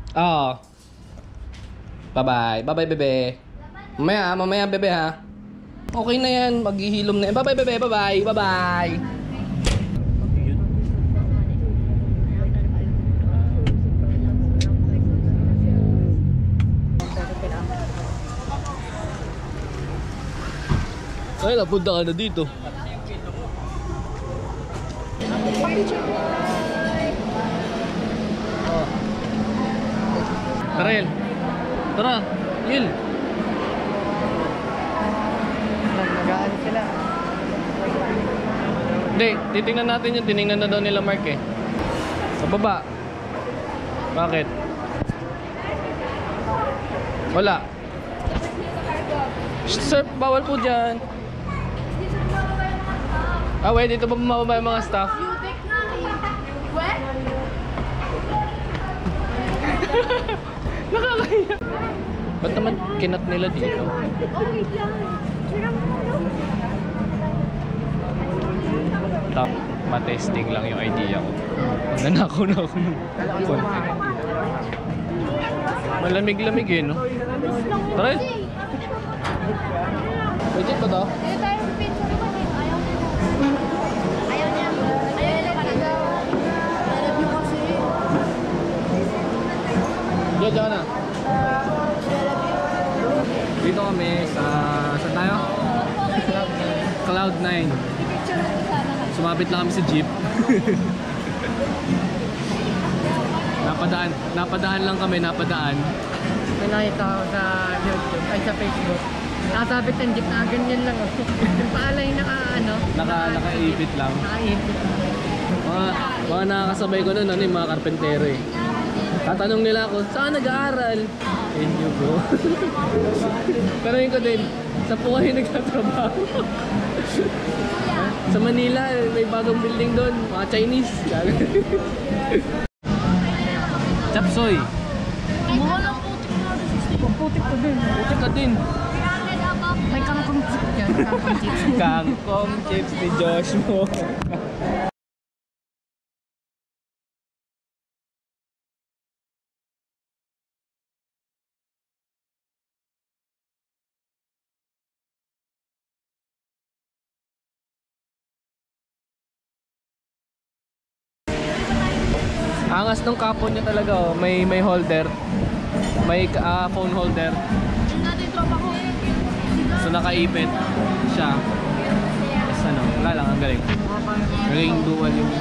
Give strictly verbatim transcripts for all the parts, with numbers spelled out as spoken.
Oo. Bye-bye. Bye-bye, bebe. Mamaya, mamaya, bebe, ha? Okay na yan. Maghihilom na yan. Bye-bye, bebe. Bye-bye. Bye-bye. Ay, napunta ka na dito. Oh. Tara, El. Tara, Il. Nag-aano sila. Hindi, titingnan natin yun. Tiningnan na daw nila Mark eh. Sa baba. Bakit? Wala. Shh, sir, bawal po dyan. Ah, wait, dito ba bumababa yung mga staff? Nakakahiya. Ba't naman kinat nila dito? Top, matesting lang yung idea ko. Nanakaw na ako nung konti. Malamig-lamig eh, no? Tara! Legit ba to? Diyan, diyan na. Dito kami sa... Saan tayo? Cloud nine. Sumabit lang kami sa jeep. Napadaan. Napadaan lang kami, napadaan. May nakita ko sa YouTube, ay sa Facebook. Nakasabit ng jeep na ganyan lang. Yung paalay naka ano? Naka, nakaipit lang. Nakaipit. Mga, mga nakakasabay ko nun, ano yung mga karpentero eh. Tatanong nila ako, saan nag-aaral? In you bro. Pero yun ko din, sa po kayo nagtatrabaho. Sa Manila, may bagong building doon, mga Chinese. Chapsoy. Mukha lang putik na. Putik ko din. Putik ka din. May kangkong chips yan. Kangkong chips. Kangkong chips ni Josh mo. Angas ng kapon niya talaga oh. May may holder. May uh, phone holder. So nakaipit siya. Tapos ano, wala lang, ang galing. Galing dual yung...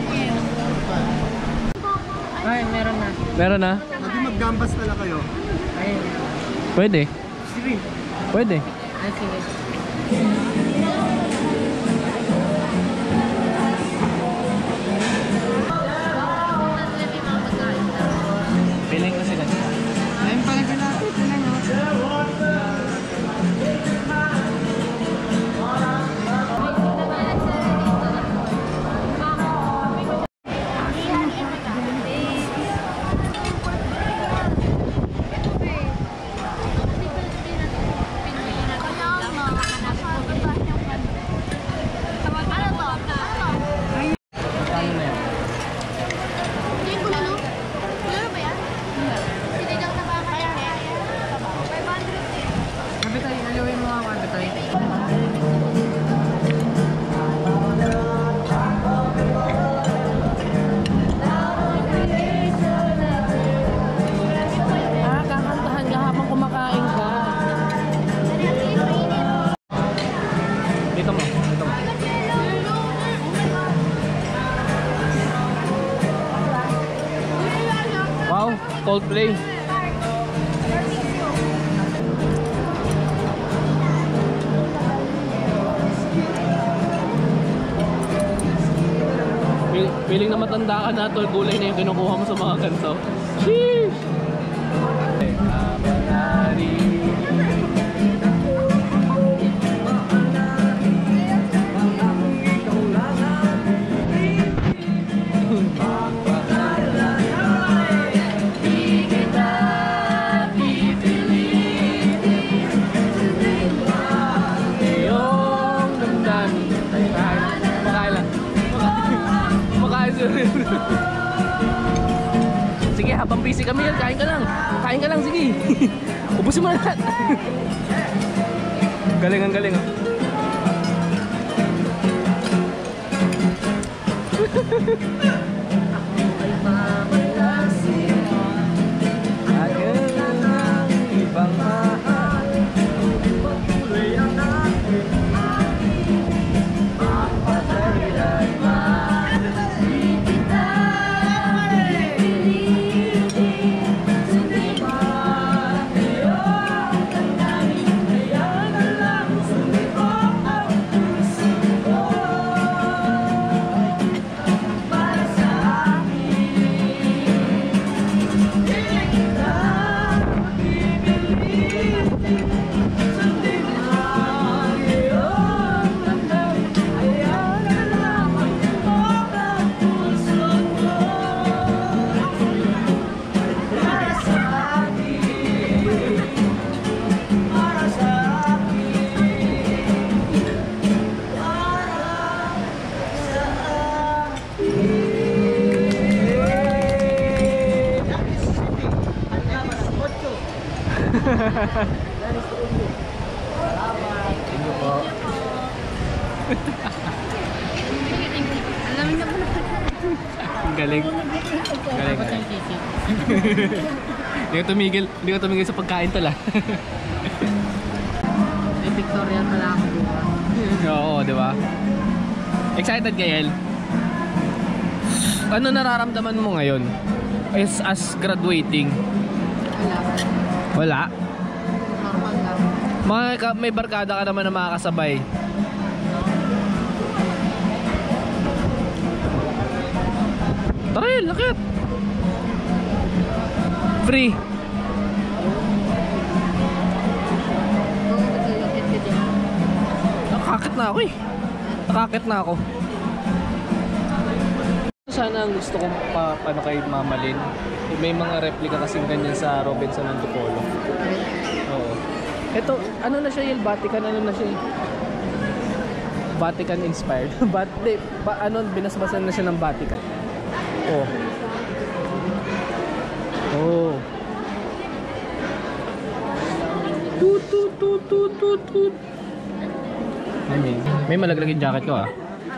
Ay, meron na. Meron na? Pwede mag-gambas tala kayo. Ayun. Pwede. Sige. Pwede. Ay, sige. Piling ko sila. Ayun pala ginapit na lang. Coldplay. Feeling na matanda ka na, tol, gulay na yung kinukuha mo sa mga ganito. Sheesh! Sige, habang busy ka Sige Miguel, kain ka lang. Kain ka lang, sige. Ubusin mo na lahat. Galing ang galing ah. Ibang mahal patuloy ang aking mapatay mahali kita sundin mo ngayon ang daming kaya na lang sundin mo ang puso ko para sa akin hindi kita Thank you po. Alam mo na Ang galing. Galing. galing. Hindi ka tumigil, hindi ka tumigil sa pagkain tala. May pictorial pala ako bukas. Oo, di ba? Excited ka, El? Ano nararamdaman mo ngayon? As, as graduating? Wala. Wala? Normal lang. Mga, ka- may barkada ka naman na makakasabay. Tara yun, lakit! Free! Oo, maglalakit ka dyan. Nakakit na ako eh. Nakakit na ako. Sana ang gusto kong pa, paano kay mamalin. May mga replica kasing ganyan sa Robinson Antipolo. Oo. Ito, ano na siya yung Vatican, ano na siya eh? Vatican inspired. But, di, ba, ano, binasbasan na siya ng Vatican. Oh. Oh. Tut, tut, tut, tut, tut, tut. I mean, may malaglag yung jacket ko ah.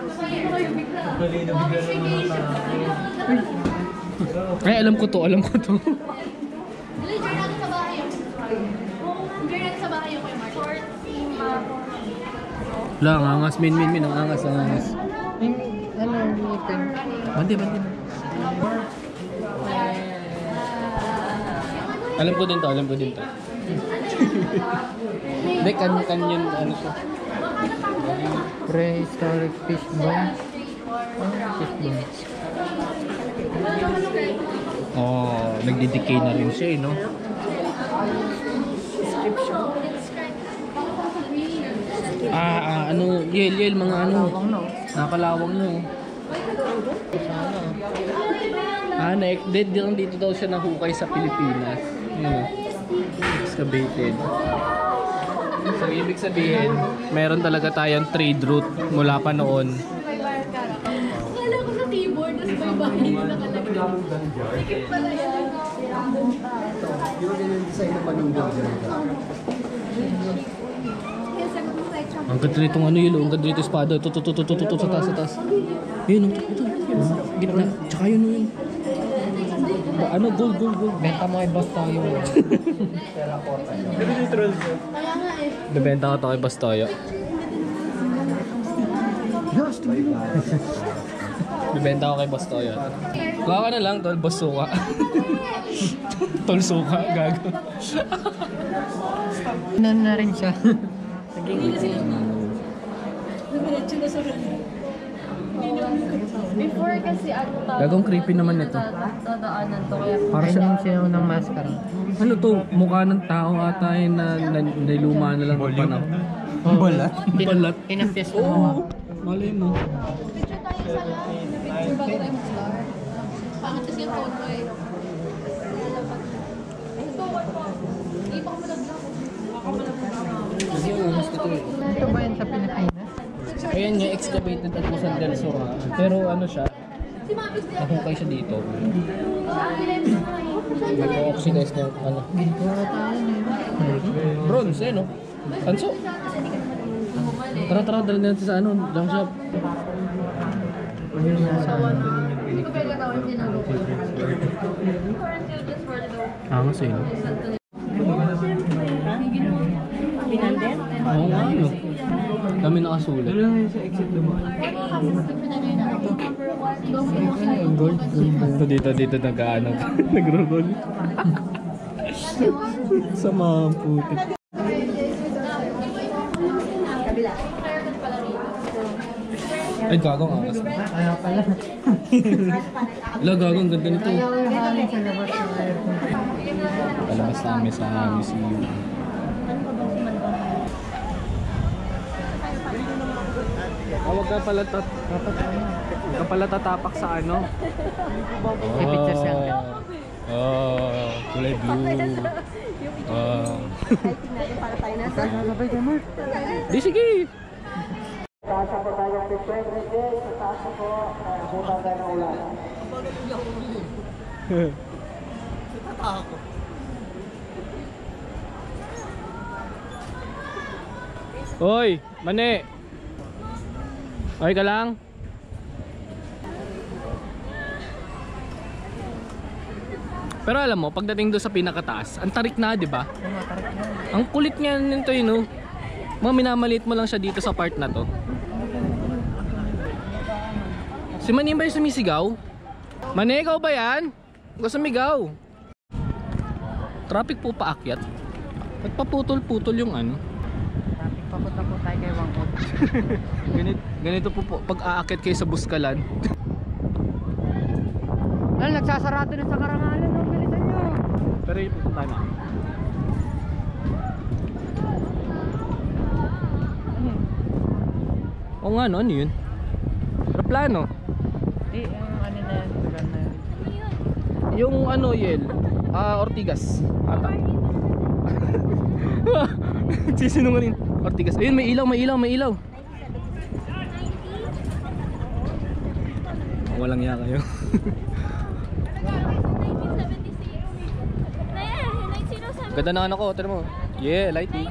Ay, alam ko to, alam ko to. Dali, join natin sa bahay yung join natin sa bahay yung kay Mark. Short, Wala, ang angas, min, min, min, ang angas, ang angas. May, ano, ngipin. Bandi, bandi. Alam ko din to, alam ko din to. Hindi, kan, kan yun, ano to. Prehistoric fish bone. Oh, fish bone. Oh, nagdidecay na rin siya eh, no? Ah, ah, ano, yel, yel, mga ano. Lawang no. Nakalawang no. Ah, na dead din dito daw siya nahukay sa Pilipinas. Yun. Excavated. So, ibig sabihin, meron talaga tayong trade route mula pa noon. Akala ko sa keyboard, tapos may bahay na nakalagay. Sikip pala yan. Yung ganyan design na panunggal dyan. Ang ganda nitong ano yun, ang ganda nitong espada. Ito, ito, ito, ito, ito, ito, sa taas, sa taas. Yun, ito, ito. Gitna. Tsaka yun, yun. Ba- Ano, gold, gold, gold. Benta mo kay boss tayo. Kaya nga eh. Bebenta ko ito kay Bastoyo. Bebenta ko kay Bastoyo. Kuha ka na lang, tol, boss suka. Tol suka, gago. Ano na rin siya. Dumiretso na sa before kasi ano tawag. Gagong creepy naman ito. Dadaanan to kaya Para Ay, siya, naman siya ng maskara. ano to, mukha ng tao ata yun na, na niluma na lang ng panahon. Balat? Balat. Inapis ko Oo, mga. malay mo. picture tayo sa picture bago tayo mag-start. Pangit kasi yung phone ko eh. Ito, ipang mo lang lang. Kasi yung umas nito eh. Ito ba yan sa Pilipinas? Ayan nga, excavated at Pusan del Sur ha. Pero ano siya, Si Mabis din. nahukay siya dito. Sa akin, Nag-oxidize na yung ano. Ginto na tayo eh. Bronze, eh no? Tanso. Tara, tara, dali natin sa ano, junk shop. Hindi ko pwede tawag tinuro ko. Angas eh, no? Pinanden? Oo nga, no? Dami nakasulat. Gold. Ito dito, dito nag-ano, nag-roll. Sa mga putik. Ay, gagong angas. Kaya pala. Ala, gagong ganda nito. Kaya ko yung hangin sa labas ng aircon. Palabas namin sa museum. Huwag ka pala tat Huwag ka pala tatapak sa ano. May picture siya. Oh, kulay blue. Oh. Para tayo nasa. Sabay ka, Mark. Di sige. Hoy, Mane. Okay ka lang? Pero alam mo, pagdating doon sa pinakataas, ang tarik na, di ba? Ang kulit niya nito yun, no? Mga minamaliit mo lang siya dito sa part na to. Si Mane ba yung sumisigaw? Mane, ikaw ba yan? Gusto sumigaw. Traffic po paakyat. At paputol-putol yung ano. Papunta po tayo kay Wangkot. Ganito, ganito po po pag aakyat kayo sa Buskalan. Well, nagsasarado na sa karangalan. No? Bilisan nyo. Pero yung pupunta na. Oo nga no, ano yun? Aeroplano. Di, yung ano na yan. Lugar na yan. Yung ano yel, ah Ortigas. Ata. Sisinungaling. Ortigas. Ayun, may ilaw, may ilaw, may ilaw. Oh, walang iya kayo. Ganda na ano ko, tira mo. Yeah, lighting.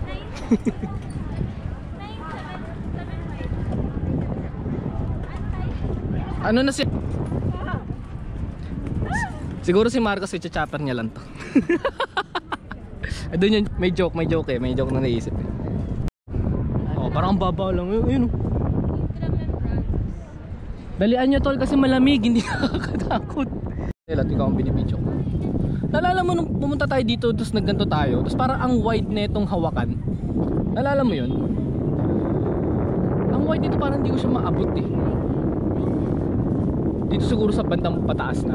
Ano na si... Siguro si Marcos, i-chopper niya lang to. Doon yun, may joke, may joke eh. May joke na naisip eh. Oh, parang baba lang. Ayun, oh. Dalian nyo tol kasi malamig, hindi nakakatakot. Lahat ikaw ang binibidyo ko. Nalala mo nung pumunta tayo dito, tapos nagganto tayo, tapos parang ang wide na itong hawakan. Nalala mo yun? Ang wide dito parang hindi ko siya maabot eh. Dito siguro sa bandang pataas na.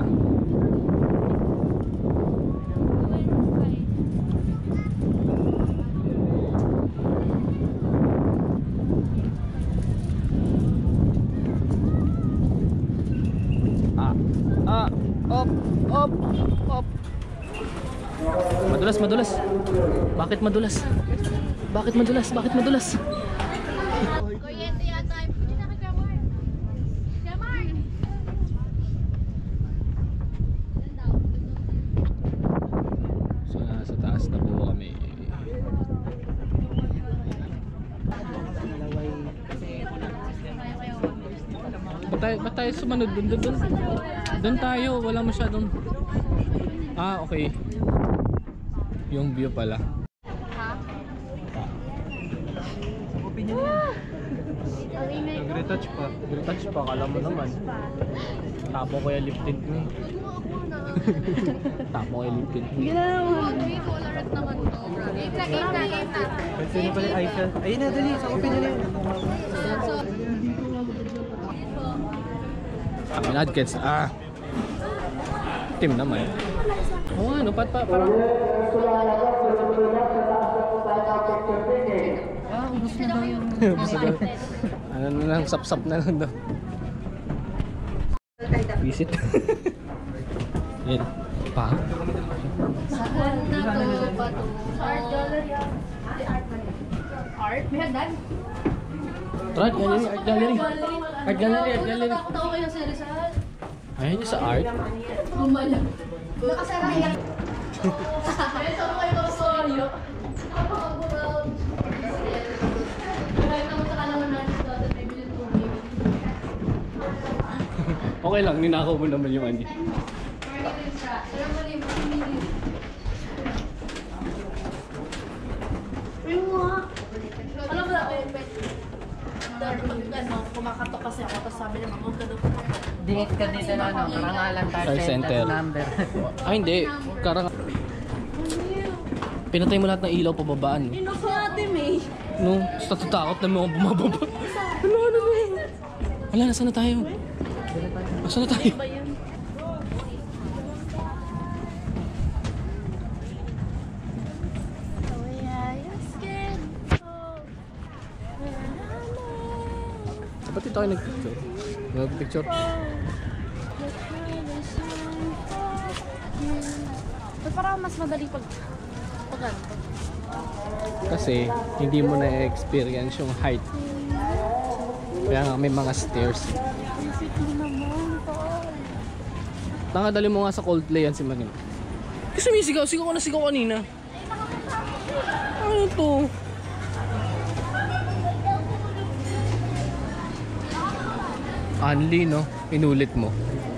Ah, ah, op, op, op. Madulas, madulas. Bakit madulas? Bakit madulas? Bakit madulas? Kuryente yata. Hindi na kay Jamar. Jamar! So, nasa taas na po kami. Ba't tayo, ba't tayo sumanod? Doon, doon, doon. Doon tayo, wala masyadong... Ah, okay. Yung view pala. Nag-retouch pa. Nag-retouch pa, kala mo naman. Tapo ko yung lip tint mo. Tapo ko yung lip tint mo. May colorant naman to. Game na, game na, game na. Sino pala yung Aisha? Ayun na, dali. Sakupin na yan. So, Amin adkets. Ah. Team naman. Oo nga, no? Pat pa, parang... Ah, ubus na daw yung... Ano na lang, sap-sap na lang daw. Visit. Yan. Pa? saan na to ba to? Art gallery. Art? May hagdan? Art gallery, art gallery. Art gallery, art gallery. Natakot ako kayo sa Rizal. Ayun yung sa art. Gumalang. Nakasara yan. Ito mo kayo ng soryo. Napakaguraw. Kahit naman sa kalaman natin dati, may bilhin tubig. Okay lang, ninakaw mo naman yung ano. Marketing siya. Alam mo rin, mamili. Yung mga... Alam mo na, may pet. Dahil pag ano, kumakatok kasi ako, tapos sabi niya, huwag ka daw kumakas. Dingit ka dito na ano, karangalan Call call center. center number. Ay hindi, karang... Pinatay mo lahat ng ilaw pababaan. Inos natin eh. No, tatakot na mga bumababa. Ano, ano, ano? Wala, nasaan na tayo? Nasaan na tayo? Ba yun? Ba't ito tayo nag-picture? Nag-picture? Ba't parang mas madali pag pag ano? Kasi hindi mo na-experience yung height. Kaya nga may mga stairs. Tangadali mo nga sa Coldplay yan si Manin. Kasi may sigaw, sigaw ko na sigaw kanina. Ano to? Anli, no? Inulit mo.